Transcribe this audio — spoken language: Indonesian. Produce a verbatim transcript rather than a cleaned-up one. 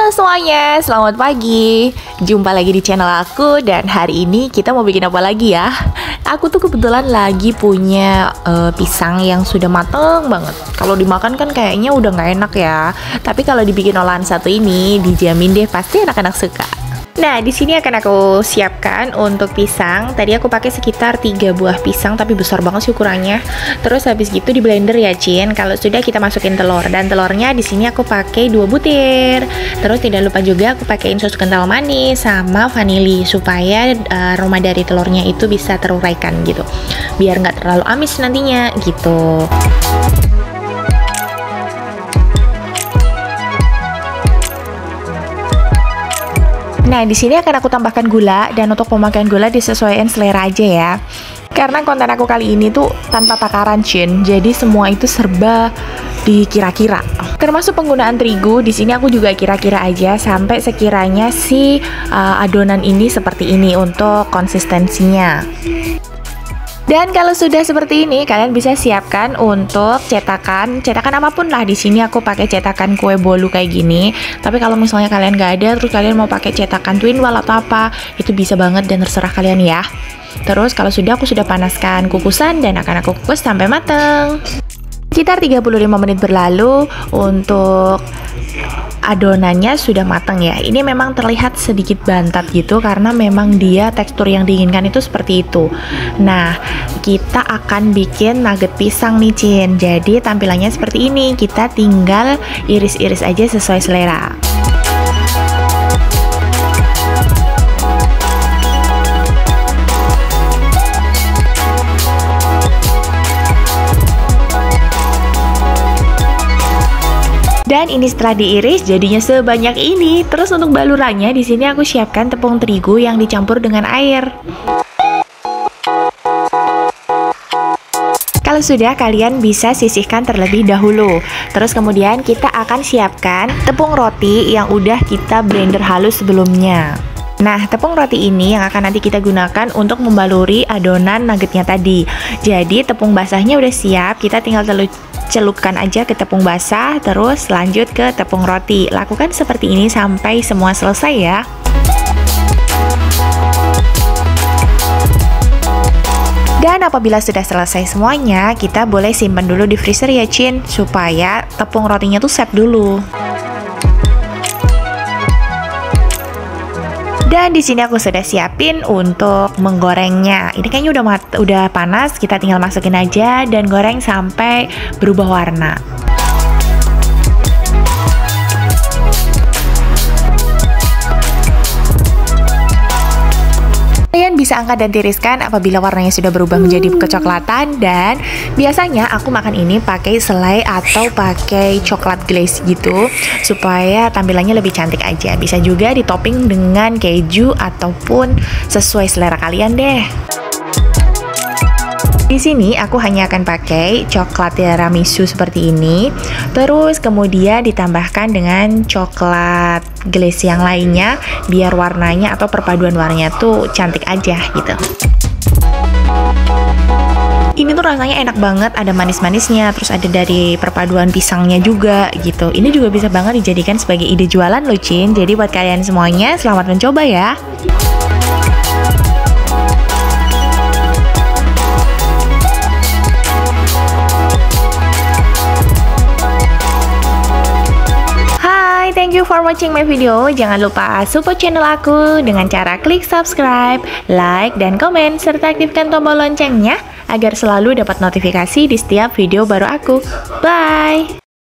Halo semuanya, selamat pagi. Jumpa lagi di channel aku. Dan hari ini kita mau bikin apa lagi ya? Aku tuh kebetulan lagi punya uh, pisang yang sudah mateng banget. Kalau dimakan kan kayaknya udah nggak enak ya. Tapi kalau dibikin olahan satu ini, dijamin deh pasti anak-anak suka. Nah, di sini akan aku siapkan untuk pisang. Tadi aku pakai sekitar tiga buah pisang, tapi besar banget sih ukurannya. Terus habis gitu di blender ya, Cin. Kalau sudah kita masukin telur, dan telurnya di sini aku pakai dua butir. Terus tidak lupa juga aku pakaiin susu kental manis sama vanili supaya uh, aroma dari telurnya itu bisa teruraikan gitu. Biar nggak terlalu amis nantinya gitu. Nah, di sini akan aku tambahkan gula, dan untuk pemakaian gula disesuaikan selera aja ya. Karena konten aku kali ini tuh tanpa takaran, Cin. Jadi semua itu serba dikira-kira. Termasuk penggunaan terigu, di sini aku juga kira-kira aja sampai sekiranya si uh, adonan ini seperti ini untuk konsistensinya. Dan kalau sudah seperti ini, kalian bisa siapkan untuk cetakan, cetakan apapun lah. Di sini aku pakai cetakan kue bolu kayak gini. Tapi kalau misalnya kalian nggak ada, terus kalian mau pakai cetakan twin wall atau apa, itu bisa banget dan terserah kalian ya. Terus kalau sudah, aku sudah panaskan kukusan dan akan aku kukus sampai mateng. Sekitar tiga puluh lima menit berlalu, untuk adonannya sudah matang ya. Ini memang terlihat sedikit bantat gitu karena memang dia tekstur yang diinginkan itu seperti itu. Nah, kita akan bikin nugget pisang nih, Cin. Jadi tampilannya seperti ini. Kita tinggal iris-iris aja sesuai selera. Dan ini setelah diiris jadinya sebanyak ini. Terus untuk balurannya di sini aku siapkan tepung terigu yang dicampur dengan air. Kalau sudah, kalian bisa sisihkan terlebih dahulu. Terus kemudian kita akan siapkan tepung roti yang udah kita blender halus sebelumnya. Nah, tepung roti ini yang akan nanti kita gunakan untuk membaluri adonan nuggetnya tadi. Jadi tepung basahnya udah siap, kita tinggal celupkan aja ke tepung basah, terus lanjut ke tepung roti. Lakukan seperti ini sampai semua selesai ya. Dan apabila sudah selesai semuanya, kita boleh simpan dulu di freezer ya, Cin, supaya tepung rotinya tuh set dulu. Dan di sini aku sudah siapin untuk menggorengnya. Ini kayaknya udah mat udah panas, kita tinggal masukin aja dan goreng sampai berubah warna. Kalian bisa angkat dan tiriskan apabila warnanya sudah berubah menjadi kecoklatan. Dan biasanya aku makan ini pakai selai atau pakai coklat glaze gitu supaya tampilannya lebih cantik aja. Bisa juga ditopping dengan keju ataupun sesuai selera kalian deh. Di sini aku hanya akan pakai coklat tiramisu seperti ini. Terus kemudian ditambahkan dengan coklat glaze yang lainnya biar warnanya atau perpaduan warnanya tuh cantik aja gitu. Ini tuh rasanya enak banget, ada manis-manisnya, terus ada dari perpaduan pisangnya juga gitu. Ini juga bisa banget dijadikan sebagai ide jualan loh, Cin. Jadi buat kalian semuanya, selamat mencoba ya. Thank you for watching my video. Jangan lupa support channel aku dengan cara klik subscribe, like, dan komen, serta aktifkan tombol loncengnya agar selalu dapat notifikasi di setiap video baru aku. Bye!